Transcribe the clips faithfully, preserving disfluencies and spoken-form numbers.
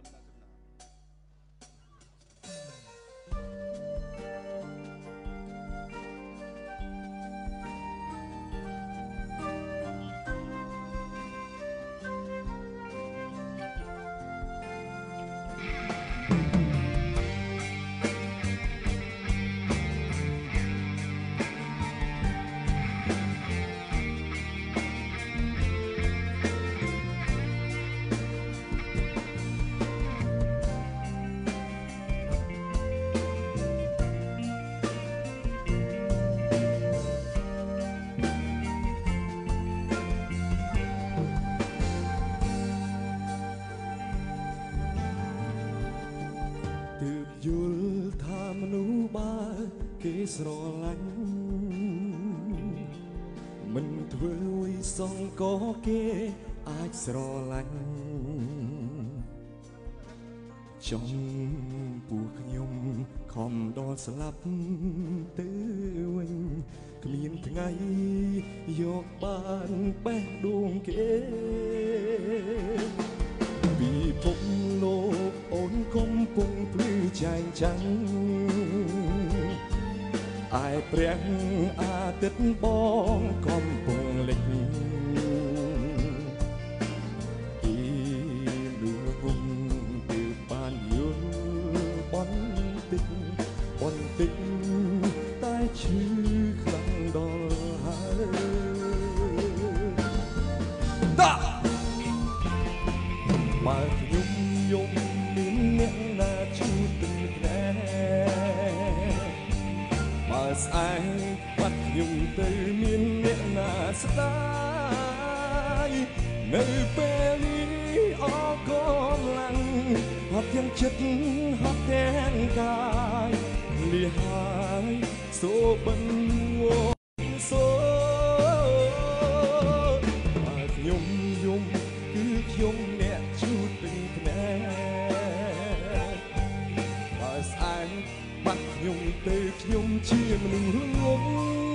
យល់ថាមនុស្សបើគេស្រឡាញ់មិនធ្វើឲ្យសងក៏គេអាចស្រឡាញ់ចំពោះខ្ញុំខំដល់ស្លាប់ទៅវិញគ្មានថ្ងៃយកបានបេះដូងគេពិភពលោកអូនកំពុងភ្លឺចែងចាំងឯព្រះអាទិត្យបងកំពុងលិចអ៊ីលូងុំទើបបានយល់បន្តិចបន្តិចតែឈឺខ្លាំងដល់ហើយតាបើខ្ញុំយំមានអ្នកណាជួយទឹកណែបើស្អែកបាត់ខ្ញុំទៅមានអ្នកណាស្ដាយនៅពេលនេះអរកម្លាំងហត់ទាំងចិត្តហត់ទាំងកាយលិហើយសូបិនងសូបើខ្ញុំយំគឺខ្ញុំអ្នកជួយទឹកណែបើស្អែកបាត់ខ្ញុំទៅខ្ញុំជាមនុស្សងង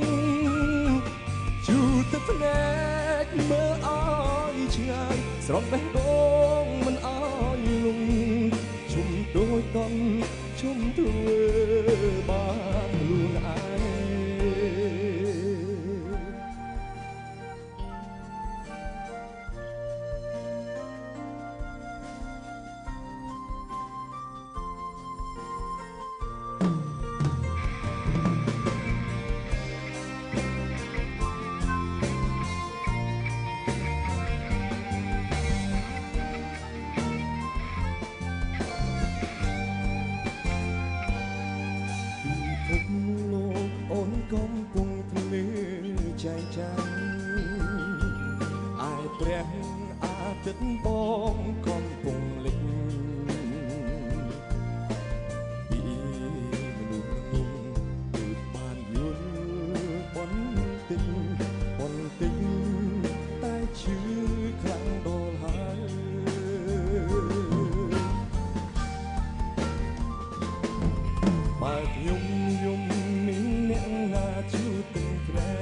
ជូរទឹកភ្នែកមើលអើយឆ្ងាយស្រស់បេះដូងមិនអើយលងជុំដូចតន់ជុំធ្វើបានខ្លួនឯងកំពុងភ្លឺចែងចាំងឯព្រះអាទិត្យបងកំពុងលិចពីមនុស្សខ្ញុំទើបបានយល់បន្តិចបន្តិចតែឈឺខ្លាំងដល់ហើយបើខ្ញុំយំជួយទឹកក្រែ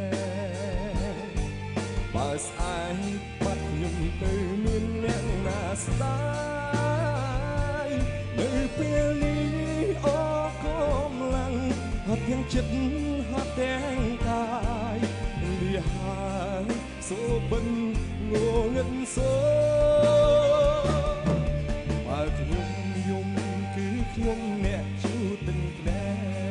បើស្អែកបាត់ខ្ញុំទៅមានអ្នកណាស្ដាយនៅពេលនេះអរកម្លាំងហត់ទាំងចិត្តហត់ទាំងកាយលិហើយសូបិនងងឹតសូបើខ្ញុំយំគឺខ្ញុំអ្នកជួយទឹកក្រែ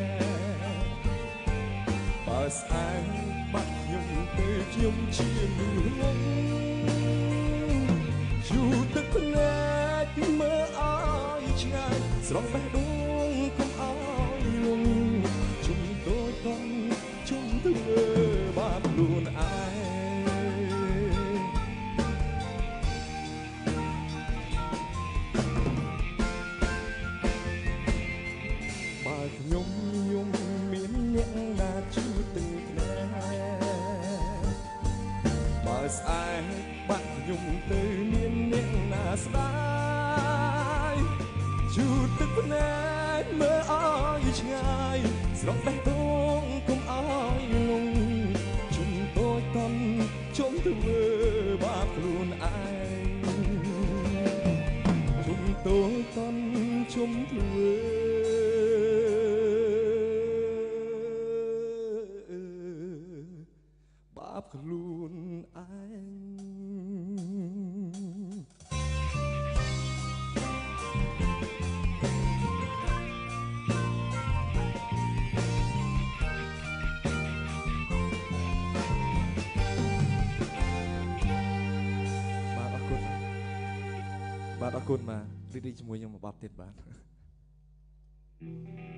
បើស្អែកបាត់ខ្ញុំទៅខ្ញុំជាមនុស្សងងជូរទឹកភ្នែកមើលអើយឆ្ងាយស្រស់បេះដូងកុំអើយលងជុំដូចតន់ជុំធ្វើបានខ្លួនឯងបើខ្ញុំយំមានអ្នកណាជួយទឹកណែបើស្អែកបាត់ខ្ញុំទៅមានអ្នកណាស្ដាយជូរទឹកភ្នែកមើលអើយឆ្ងាយស្រស់បេះដូងកុំអើយលងជុំដូចតន់ជុំធ្វើបាបខ្លួនឯងជុំតសុំធ្វើបាបខ្លួនឯងបាទអរគុណបាទរីករាយជាមួយខ្ញុំមួយបទទៀតបាទ